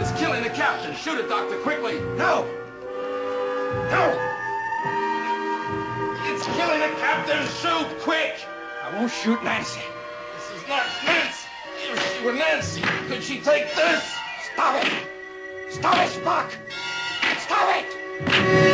It's killing the captain. Shoot it, Doctor, quickly. No! No! It's killing the captain. Shoot, quick. I won't shoot Nancy. This is not Nancy. If she were Nancy, could she take this? Stop it! Stop it, Spock! Stop it!